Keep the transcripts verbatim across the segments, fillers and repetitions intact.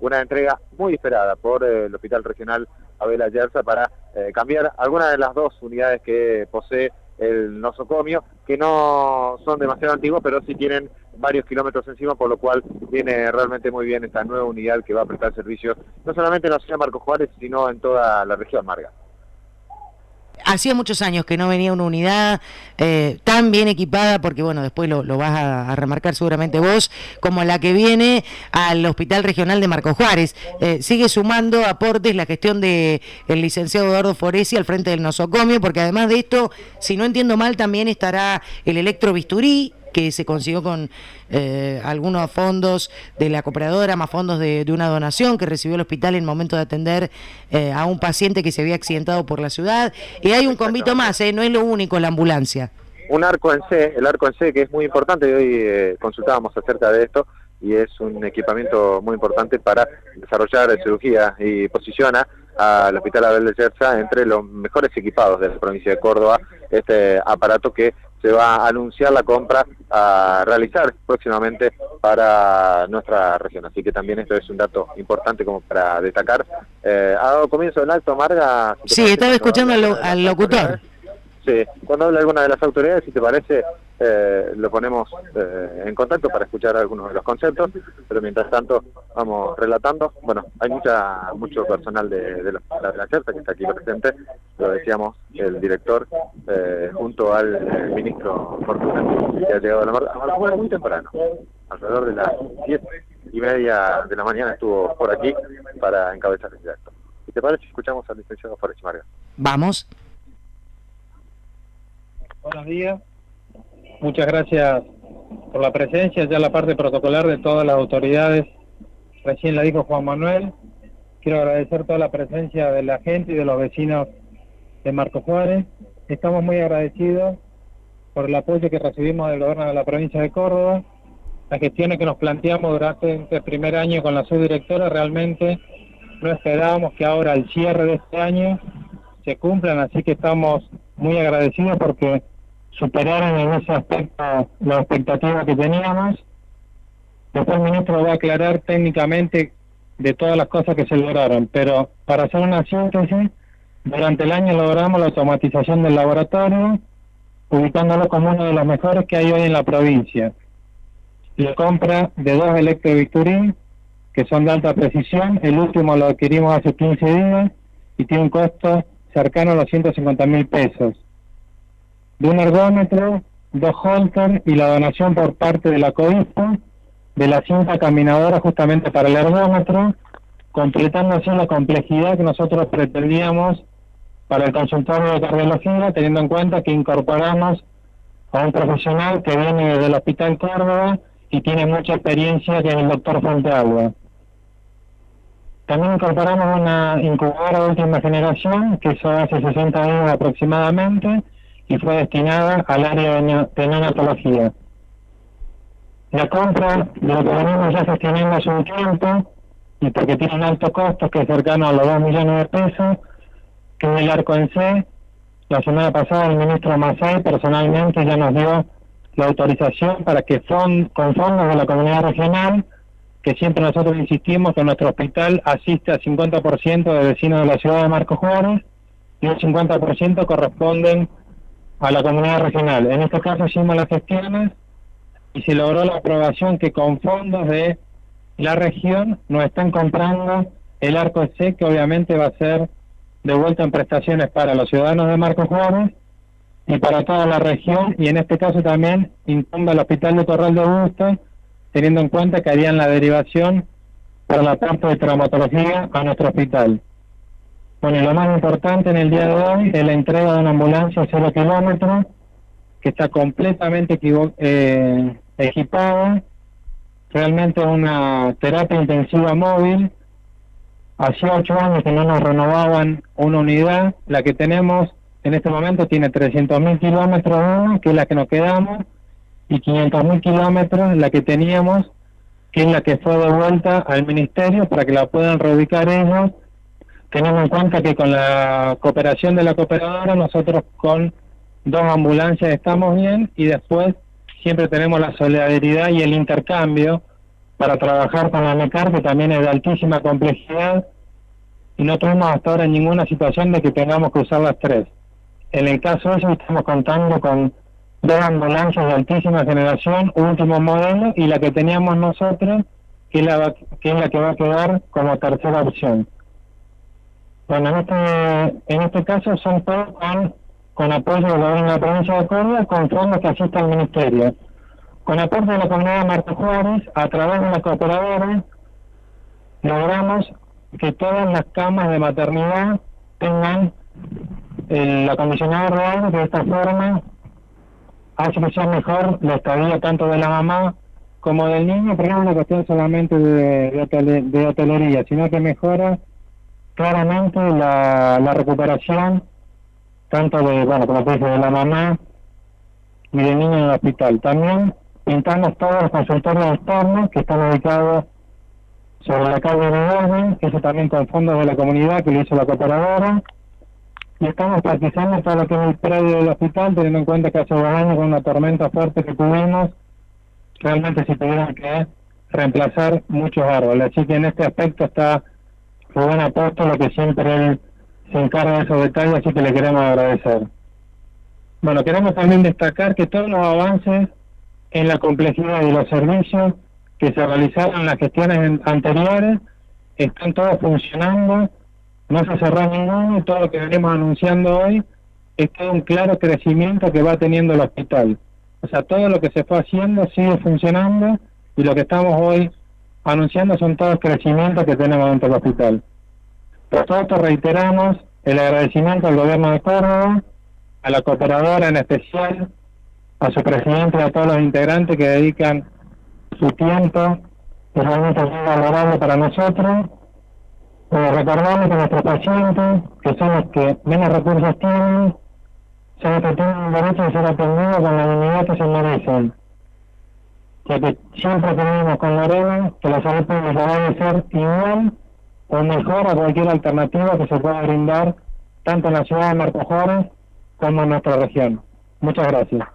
una entrega muy esperada por eh, el Hospital Regional Abel Ayerza para eh, cambiar algunas de las dos unidades que posee el nosocomio, que no son demasiado antiguos, pero sí tienen varios kilómetros encima, por lo cual viene realmente muy bien esta nueva unidad que va a prestar servicio no solamente en la ciudad de Marcos Juárez, sino en toda la región, Marga. Hacía muchos años que no venía una unidad eh, tan bien equipada, porque bueno, después lo, lo vas a, a remarcar seguramente vos, como la que viene al Hospital Regional de Marcos Juárez. Eh, sigue sumando aportes la gestión del licenciado Eduardo Foresi al frente del nosocomio, porque además de esto, si no entiendo mal, también estará el electrobisturí, que se consiguió con eh, algunos fondos de la cooperadora, más fondos de, de una donación que recibió el hospital en el momento de atender eh, a un paciente que se había accidentado por la ciudad. Y hay un convito más, eh, no es lo único la ambulancia. Un arco en C, el arco en C, que es muy importante, y hoy eh, consultábamos acerca de esto, y es un equipamiento muy importante para desarrollar cirugía y posiciona al Hospital Abel Ayerza entre los mejores equipados de la provincia de Córdoba, este aparato que se va a anunciar la compra a realizar próximamente para nuestra región. Así que también esto es un dato importante como para destacar. Eh, ¿Ha dado comienzo el acto, Marga? Si sí, estaba escuchando al, al locutor. Sí, cuando habla alguna de las autoridades, si te parece, eh, lo ponemos eh, en contacto para escuchar algunos de los conceptos, pero mientras tanto vamos relatando. Bueno, hay mucha mucho personal de, de, los, de la Ayerza que está aquí presente, lo decíamos, el director, eh, junto al eh, ministro Fortuna, que ha llegado a la Marca muy temprano, alrededor de las diez y media de la mañana estuvo por aquí para encabezar este acto. Si te parece, escuchamos al licenciado Foresi, Marga. Vamos. Buenos días, muchas gracias por la presencia, ya la parte protocolar de todas las autoridades, recién la dijo Juan Manuel. Quiero agradecer toda la presencia de la gente y de los vecinos de Marcos Juárez. Estamos muy agradecidos por el apoyo que recibimos del gobierno de la provincia de Córdoba, las gestiones que nos planteamos durante el primer año con la subdirectora. Realmente no esperábamos que ahora al cierre de este año se cumplan, así que estamos muy agradecidos porque superaron en ese aspecto las expectativas que teníamos. Después el ministro va a aclarar técnicamente de todas las cosas que se lograron, pero para hacer una síntesis, durante el año logramos la automatización del laboratorio, ubicándolo como uno de los mejores que hay hoy en la provincia. La compra de dos electrobisturí, que son de alta precisión, el último lo adquirimos hace quince días y tiene un costo cercano a los ciento cincuenta mil pesos. De un ergómetro, dos holter y la donación por parte de la COISPO de la cinta caminadora justamente para el ergómetro, completando así la complejidad que nosotros pretendíamos para el consultorio de cardiología, teniendo en cuenta que incorporamos a un profesional que viene del Hospital Córdoba y tiene mucha experiencia, que es el doctor Fonteagua. También incorporamos una incubadora de última generación, que eso hace sesenta años aproximadamente, y fue destinada al área de neonatología. La compra de lo que venimos ya gestionando hace un tiempo, y porque tiene un alto costo, que es cercano a los dos millones de pesos, que es el arco en C. La semana pasada el ministro Masay personalmente ya nos dio la autorización para que fond, con fondos de la comunidad regional, que siempre nosotros insistimos que nuestro hospital asiste al cincuenta por ciento de vecinos de la ciudad de Marcos Juárez y un cincuenta por ciento corresponden a la comunidad regional. En este caso hicimos las gestiones y se logró la aprobación que con fondos de la región nos están comprando el arco C, que obviamente va a ser devuelto en prestaciones para los ciudadanos de Marcos Juárez y para toda la región, y en este caso también incumbe al Hospital de Corral de Augusta, teniendo en cuenta que harían la derivación para la parte de traumatología a nuestro hospital. Bueno, y lo más importante en el día de hoy es la entrega de una ambulancia cero kilómetros, que está completamente eh, equipada, realmente una terapia intensiva móvil. Hacía ocho años que no nos renovaban una unidad, la que tenemos en este momento tiene trescientos mil kilómetros, que es la que nos quedamos, y quinientos mil kilómetros la que teníamos, que es la que fue devuelta al ministerio para que la puedan reubicar ellos, teniendo en cuenta que con la cooperación de la cooperadora nosotros con dos ambulancias estamos bien, y después siempre tenemos la solidaridad y el intercambio para trabajar con la MECAR, que también es de altísima complejidad, y no tuvimos hasta ahora ninguna situación de que tengamos que usar las tres. En el caso de eso estamos contando con dos ambulancias de altísima generación, último modelo, y la que teníamos nosotros, que es la, que, es la que va a quedar como tercera opción. Bueno, en este, en este caso son todos con, con apoyo del gobierno de la provincia de Córdoba, con fondos que asiste al ministerio. Con apoyo de la comunidad de Marcos Juárez, a través de la cooperadora, logramos que todas las camas de maternidad tengan el acondicionado real. De esta forma hace que sea mejor la estadía tanto de la mamá como del niño, pero no es una cuestión solamente de, de, hotel, de hotelería, sino que mejora claramente la, la recuperación tanto de, bueno, como te dije, de la mamá y del niño en el hospital. También pintamos todos los consultorios externos que están ubicados sobre la calle de Orden, eso también con fondos de la comunidad que lo hizo la cooperadora, y estamos practicando todo lo que es el predio del hospital, teniendo en cuenta que hace dos años con una tormenta fuerte que tuvimos, realmente se tuvieron que reemplazar muchos árboles, así que en este aspecto está Rubén Apóstolo, que siempre él se encarga de esos detalles, así que le queremos agradecer. Bueno, queremos también destacar que todos los avances en la complejidad de los servicios que se realizaron en las gestiones anteriores están todos funcionando, no se cerró ninguno, y todo lo que venimos anunciando hoy es todo un claro crecimiento que va teniendo el hospital. O sea, todo lo que se fue haciendo sigue funcionando, y lo que estamos hoy anunciando son todos crecimientos que tenemos dentro del hospital. Por todo esto reiteramos el agradecimiento al gobierno de Córdoba, a la cooperadora en especial, a su presidente y a todos los integrantes que dedican su tiempo, que realmente es muy valorable para nosotros. Eh, recordamos que nuestros pacientes, que son los que menos recursos tienen, son los que tienen el derecho de ser atendidos con la dignidad que se merecen. Ya que siempre tenemos con Lorena que la salud pública debe ser igual o mejor a cualquier alternativa que se pueda brindar tanto en la ciudad de Marcos Juárez como en nuestra región. Muchas gracias.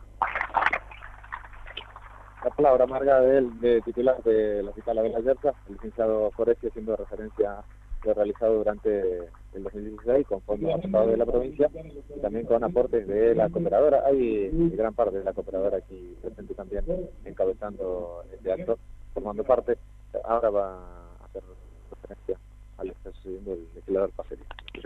La palabra Marga del de titular del Hospital Abel Ayerza, el licenciado Foresti, haciendo referencia a lo realizado durante el dos mil dieciséis con fondos aportados de la provincia y también con aportes de la cooperadora. Hay gran parte de la cooperadora aquí presente también encabezando este acto, formando parte. Ahora va a hacer referencia a lo que está sucediendo el legislador Paceri.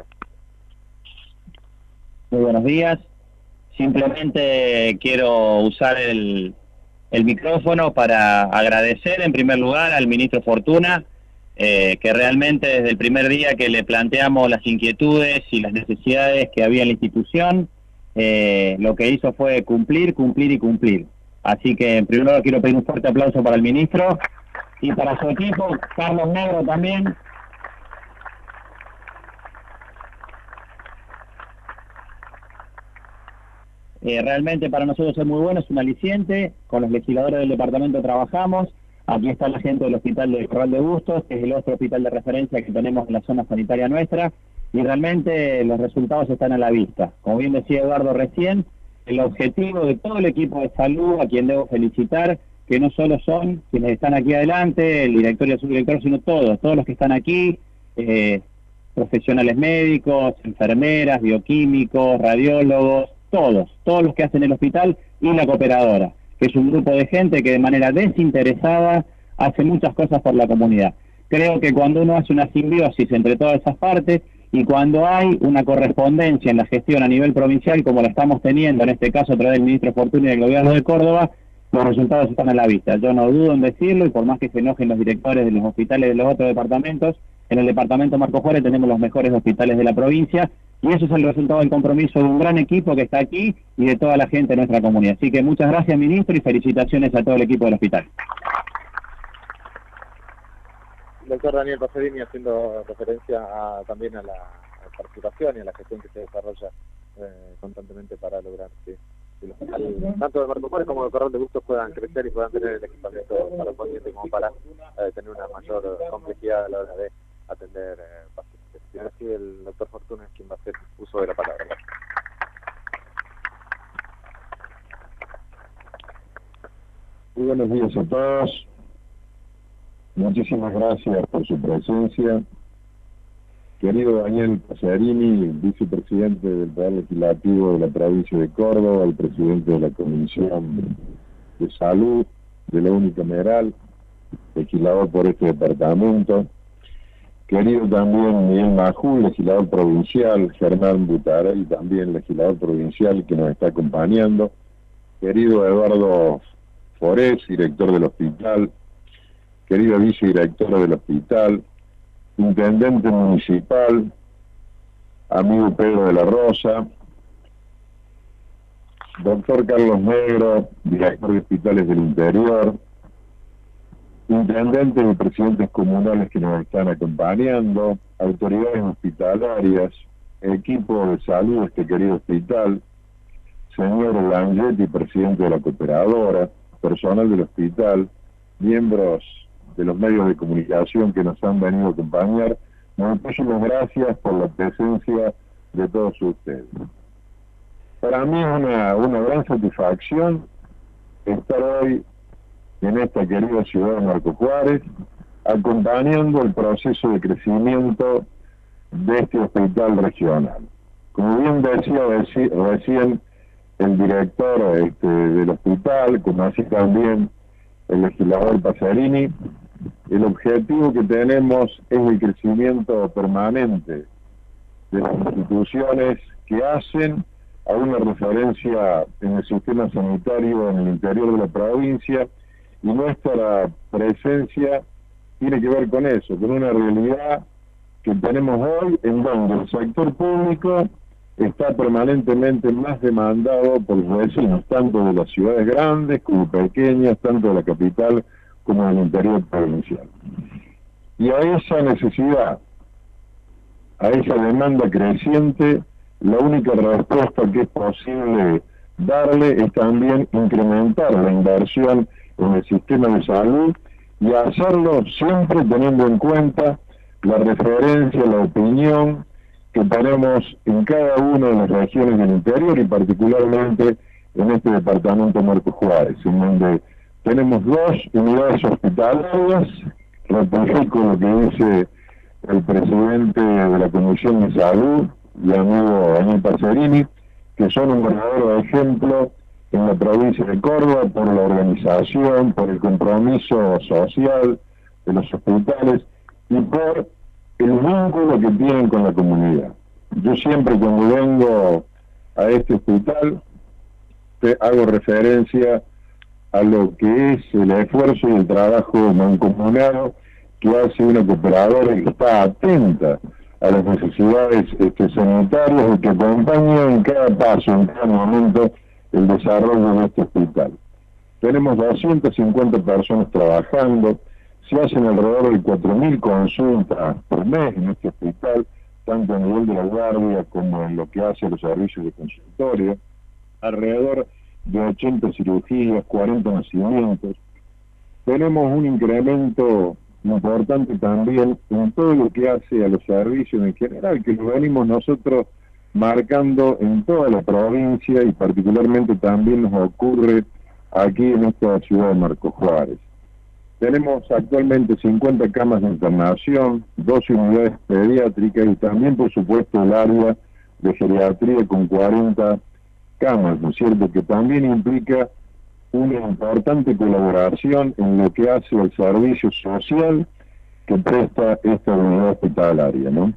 Muy buenos días. Simplemente quiero usar el, el micrófono para agradecer en primer lugar al ministro Fortuna, eh, que realmente desde el primer día que le planteamos las inquietudes y las necesidades que había en la institución, eh, lo que hizo fue cumplir, cumplir y cumplir. Así que en primer lugar quiero pedir un fuerte aplauso para el ministro y para su equipo, Carlos Negro también. Eh, realmente para nosotros es muy bueno, es un aliciente, con los legisladores del departamento trabajamos, aquí está la gente del Hospital de Corral de Bustos, que es el otro hospital de referencia que tenemos en la zona sanitaria nuestra, y realmente los resultados están a la vista. Como bien decía Eduardo recién, el objetivo de todo el equipo de salud, a quien debo felicitar, que no solo son quienes están aquí adelante, el director y el subdirector, sino todos, todos los que están aquí, eh, profesionales médicos, enfermeras, bioquímicos, radiólogos, todos, todos los que hacen el hospital y la cooperadora, que es un grupo de gente que de manera desinteresada hace muchas cosas por la comunidad. Creo que cuando uno hace una simbiosis entre todas esas partes y cuando hay una correspondencia en la gestión a nivel provincial, como la estamos teniendo en este caso a través del ministro Fortuna y del gobierno de Córdoba, los resultados están a la vista. Yo no dudo en decirlo, y por más que se enojen los directores de los hospitales de los otros departamentos, en el departamento Marcos Juárez tenemos los mejores hospitales de la provincia, y eso es el resultado del compromiso de un gran equipo que está aquí y de toda la gente de nuestra comunidad. Así que muchas gracias, ministro, y felicitaciones a todo el equipo del hospital. Doctor Daniel Pacerini, haciendo referencia a, también a la, a la participación y a la gestión que se desarrolla eh, constantemente para lograr que el hospital, tanto de Marcos Juárez como de Corral de Bustos, puedan crecer y puedan tener el equipamiento correspondiente como para eh, tener una mayor complejidad a la hora de atender eh, pacientes. Y ahora sí, el doctor Fortuna es quien va a hacer uso de la palabra. Muy buenos días a todos. Muchísimas gracias por su presencia. Querido Daniel Pasarini, vicepresidente del Poder Legislativo de la provincia de Córdoba, el presidente de la Comisión de Salud de la Unicameral, legislador por este departamento. Querido también Miguel Majul, legislador provincial, Germán Butaray, también legislador provincial que nos está acompañando. Querido Eduardo Forés, director del hospital. Querido vicedirector del hospital, intendente municipal, amigo Pedro de la Rosa, doctor Carlos Negro, director de hospitales del interior, intendentes y presidentes comunales que nos están acompañando, autoridades hospitalarias, equipo de salud de este querido hospital, señor Langetti, presidente de la cooperadora, personal del hospital, miembros de los medios de comunicación que nos han venido a acompañar. Muchísimas gracias por la presencia de todos ustedes. Para mí es una, una gran satisfacción estar hoy en esta querida ciudad de Marcos Juárez, acompañando el proceso de crecimiento de este hospital regional. Como bien decía recién el director este, del hospital, como así también el legislador Pasarini, el objetivo que tenemos es el crecimiento permanente de las instituciones que hacen a una referencia en el sistema sanitario en el interior de la provincia, y nuestra presencia tiene que ver con eso, con una realidad que tenemos hoy en donde el sector público está permanentemente más demandado por los vecinos, tanto de las ciudades grandes como pequeñas, tanto de la capital como del interior provincial. Y a esa necesidad, a esa demanda creciente, la única respuesta que es posible darle es también incrementar la inversión en el sistema de salud y hacerlo siempre teniendo en cuenta la referencia, la opinión que tenemos en cada una de las regiones del interior y particularmente en este departamento de Marcos Juárez, en donde tenemos dos unidades hospitalarias. Ratifico lo que dice el presidente de la Comisión de Salud y amigo Daniel Pasarini, que son un verdadero ejemplo en la provincia de Córdoba por la organización, por el compromiso social de los hospitales y por el vínculo que tienen con la comunidad. Yo siempre cuando vengo a este hospital te hago referencia a lo que es el esfuerzo y el trabajo mancomunado que hace una cooperadora que está atenta a las necesidades este, sanitarias y que acompaña en cada paso, en cada momento, el desarrollo de este hospital. Tenemos doscientas cincuenta personas trabajando, se hacen alrededor de cuatro mil consultas por mes en este hospital, tanto a nivel de la guardia como en lo que hace a los servicios de consultorio, alrededor de ochenta cirugías, cuarenta nacimientos. Tenemos un incremento importante también en todo lo que hace a los servicios en general, que lo venimos nosotros marcando en toda la provincia y particularmente también nos ocurre aquí en esta ciudad de Marcos Juárez. Tenemos actualmente cincuenta camas de internación, doce unidades pediátricas y también por supuesto el área de geriatría con cuarenta camas, ¿no es cierto?, que también implica una importante colaboración en lo que hace al servicio social que presta esta unidad hospitalaria, ¿no?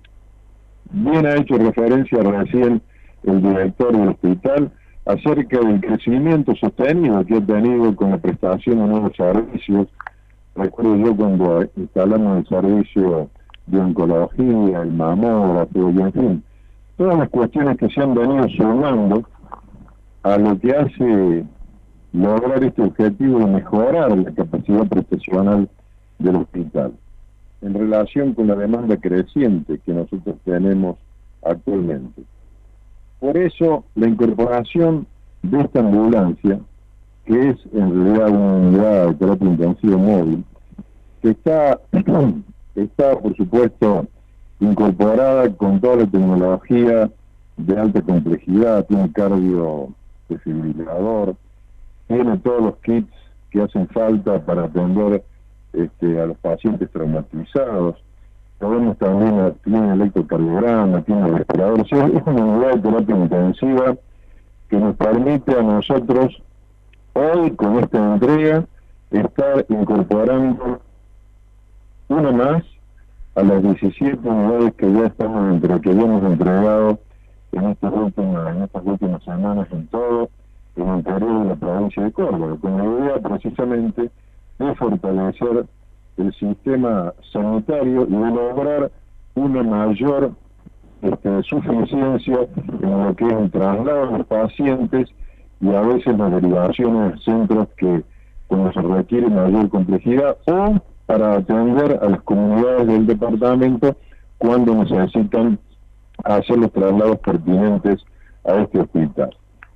Bien ha hecho referencia recién el director del hospital acerca del crecimiento sostenido que ha tenido con la prestación de nuevos servicios. Recuerdo yo cuando instalamos el servicio de oncología, el mamógrafo y en fin, todas las cuestiones que se han venido sumando a lo que hace lograr este objetivo de mejorar la capacidad prestacional del hospital en relación con la demanda creciente que nosotros tenemos actualmente. Por eso la incorporación de esta ambulancia, que es en realidad una unidad de terapia intensiva móvil, que está, está por supuesto incorporada con toda la tecnología de alta complejidad, tiene cardio desfibrilador, tiene todos los kits que hacen falta para atender este, a los pacientes traumatizados. Podemos también, tiene electrocardiograma, tiene respirador. O sea, es una unidad de terapia intensiva que nos permite a nosotros, hoy con esta entrega, estar incorporando una más a las diecisiete unidades que ya estamos entre, que ya hemos entregado en estas últimas, en estas últimas semanas en todo el interior de la provincia de Córdoba, con la idea precisamente de fortalecer el sistema sanitario y de lograr una mayor este, suficiencia en lo que es el traslado de los pacientes y a veces las derivaciones a centros que cuando se requiere mayor complejidad, o para atender a las comunidades del departamento cuando necesitan hacer los traslados pertinentes a este hospital.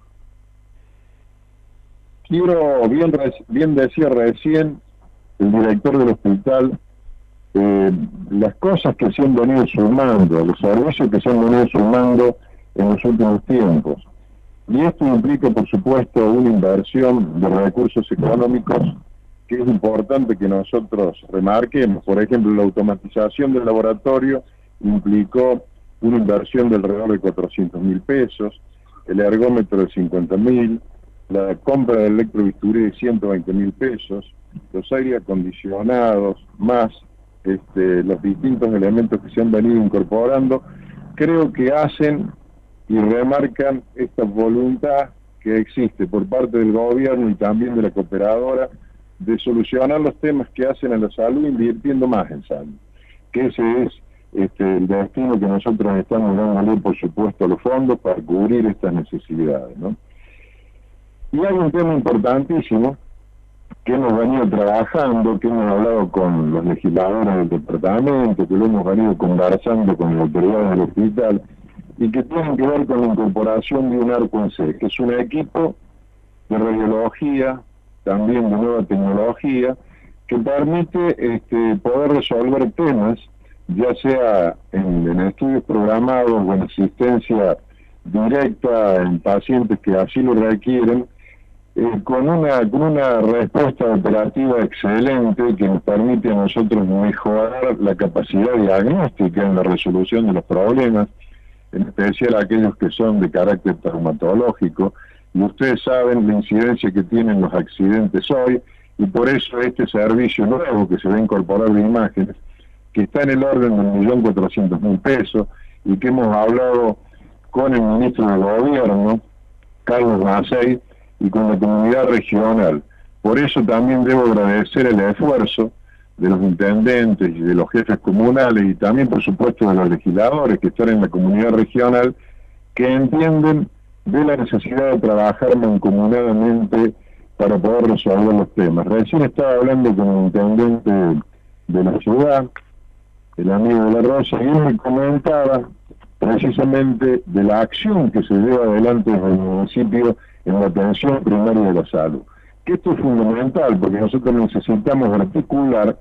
Quiero, bien, bien decía recién el director del hospital, eh, las cosas que se han venido sumando, los servicios que se han venido sumando en los últimos tiempos. Y esto implica, por supuesto, una inversión de recursos económicos que es importante que nosotros remarquemos. Por ejemplo, la automatización del laboratorio implicó una inversión de alrededor de cuatrocientos mil pesos, el ergómetro de cincuenta mil, la compra del electrobisturí de ciento veinte mil pesos, los aire acondicionados, más este, los distintos elementos que se han venido incorporando, creo que hacen y remarcan esta voluntad que existe por parte del gobierno y también de la cooperadora de solucionar los temas que hacen a la salud invirtiendo más en salud, que ese es este, el destino que nosotros estamos dándole, por supuesto, a los fondos para cubrir estas necesidades, ¿no? Y hay un tema importantísimo que hemos venido trabajando, que hemos hablado con los legisladores del departamento, que lo hemos venido conversando con las autoridades del hospital, y que tienen que ver con la incorporación de un arco en C, que es un equipo de radiología, también de nueva tecnología, que permite este, poder resolver temas, ya sea en, en estudios programados o en asistencia directa en pacientes que así lo requieren, eh, con una con una respuesta operativa excelente que nos permite a nosotros mejorar la capacidad diagnóstica en la resolución de los problemas, en especial aquellos que son de carácter traumatológico, y ustedes saben la incidencia que tienen los accidentes hoy, y por eso este servicio nuevo que se va a incorporar de imágenes, que está en el orden de un millón cuatrocientos mil pesos, y que hemos hablado con el ministro del Gobierno, Carlos Macei, y con la comunidad regional. Por eso también debo agradecer el esfuerzo de los intendentes y de los jefes comunales, y también, por supuesto, de los legisladores que están en la comunidad regional, que entienden de la necesidad de trabajar mancomunadamente para poder resolver los temas. Recién estaba hablando con el intendente de la ciudad, el amigo de la Rosa, y él me comentaba precisamente de la acción que se lleva adelante desde el municipio en la atención primaria de la salud. Que esto es fundamental, porque nosotros necesitamos articular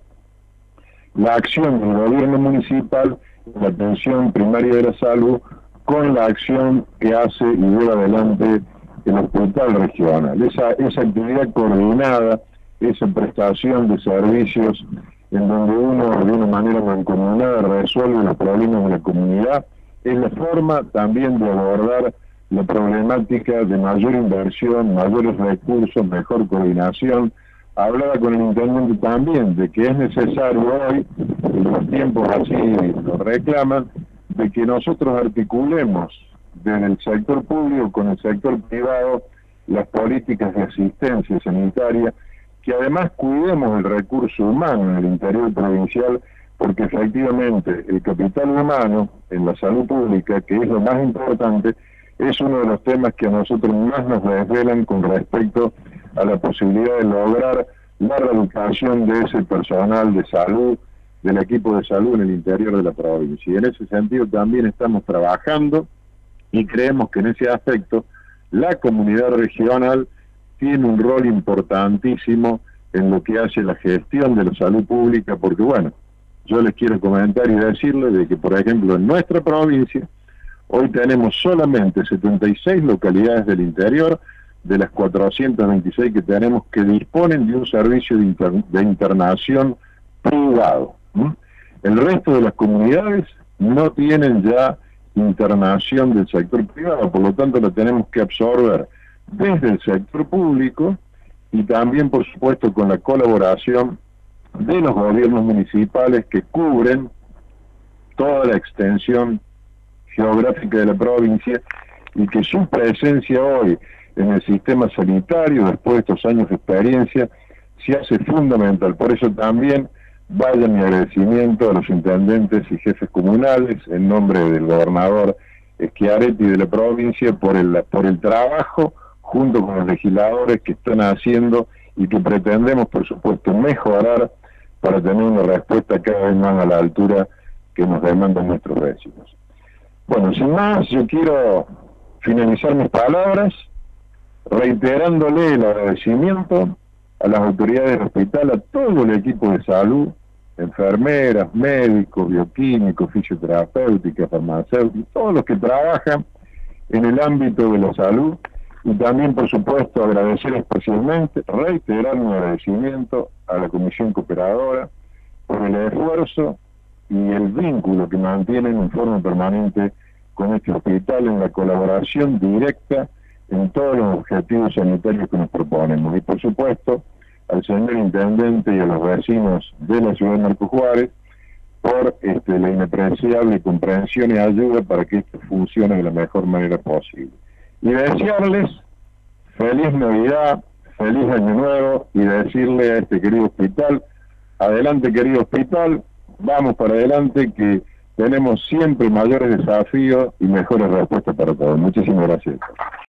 la acción del gobierno municipal en la atención primaria de la salud con la acción que hace y lleva adelante el hospital regional. Esa, esa actividad coordinada, esa prestación de servicios en donde uno de una manera mancomunada resuelve los problemas de la comunidad, es la forma también de abordar la problemática de mayor inversión, mayores recursos, mejor coordinación. Hablaba con el intendente también de que es necesario hoy, en los tiempos así lo reclaman, de que nosotros articulemos desde el sector público con el sector privado las políticas de asistencia sanitaria, que además cuidemos el recurso humano en el interior provincial, porque efectivamente el capital humano en la salud pública, que es lo más importante, es uno de los temas que a nosotros más nos desvelan con respecto a la posibilidad de lograr la reeducación de ese personal de salud, del equipo de salud en el interior de la provincia. Y en ese sentido también estamos trabajando y creemos que en ese aspecto la comunidad regional tiene un rol importantísimo en lo que hace la gestión de la salud pública, porque bueno, yo les quiero comentar y decirles de que, por ejemplo, en nuestra provincia, hoy tenemos solamente setenta y seis localidades del interior de las cuatrocientas veintiséis que tenemos que disponen de un servicio de, inter, de internación privado. ¿Mm? El resto de las comunidades no tienen ya internación del sector privado, por lo tanto lo tenemos que absorber desde el sector público y también, por supuesto, con la colaboración de los gobiernos municipales que cubren toda la extensión geográfica de la provincia y que su presencia hoy en el sistema sanitario, después de estos años de experiencia, se hace fundamental. Por eso también vaya mi agradecimiento a los intendentes y jefes comunales, en nombre del gobernador Schiaretti de la provincia, por el, por el trabajo junto con los legisladores que están haciendo y que pretendemos, por supuesto, mejorar para tener una respuesta cada vez más a la altura que nos demandan nuestros vecinos. Bueno, sin más, yo quiero finalizar mis palabras reiterándole el agradecimiento a las autoridades del hospital, a todo el equipo de salud, enfermeras, médicos, bioquímicos, fisioterapéuticas, farmacéuticos, todos los que trabajan en el ámbito de la salud, y también, por supuesto, agradecer especialmente, reiterar mi agradecimiento a la Comisión Cooperadora por el esfuerzo y el vínculo que mantienen en forma permanente con este hospital en la colaboración directa en todos los objetivos sanitarios que nos proponemos. Y por supuesto, al señor Intendente y a los vecinos de la ciudad de Marcos Juárez por este, la inapreciable comprensión y ayuda para que esto funcione de la mejor manera posible. Y desearles feliz Navidad, feliz Año Nuevo, y decirle a este querido hospital, adelante querido hospital, vamos para adelante, que tenemos siempre mayores desafíos y mejores respuestas para todos. Muchísimas gracias.